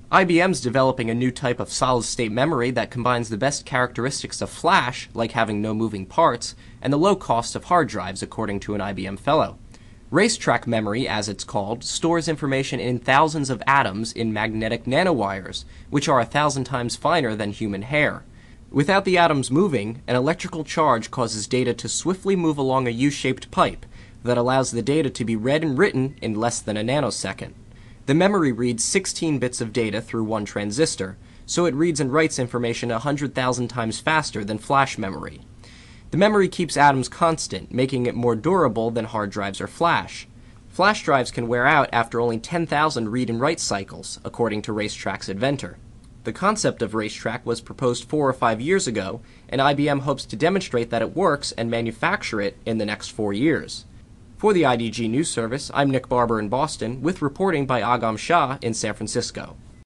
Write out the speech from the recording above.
IBM's developing a new type of solid-state memory that combines the best characteristics of flash, like having no moving parts, and the low cost of hard drives, according to an IBM fellow. Racetrack memory, as it's called, stores information in thousands of atoms in magnetic nanowires, which are 1,000 times finer than human hair. Without the atoms moving, an electrical charge causes data to swiftly move along a U-shaped pipe that allows the data to be read and written in less than a nanosecond. The memory reads 16 bits of data through one transistor, so it reads and writes information 100,000 times faster than flash memory. The memory keeps atoms constant, making it more durable than hard drives or flash. Flash drives can wear out after only 10,000 read and write cycles, according to Racetrack's inventor. The concept of Racetrack was proposed 4 or 5 years ago, and IBM hopes to demonstrate that it works and manufacture it in the next 4 years. For the IDG News Service, I'm Nick Barber in Boston, with reporting by Agam Shah in San Francisco.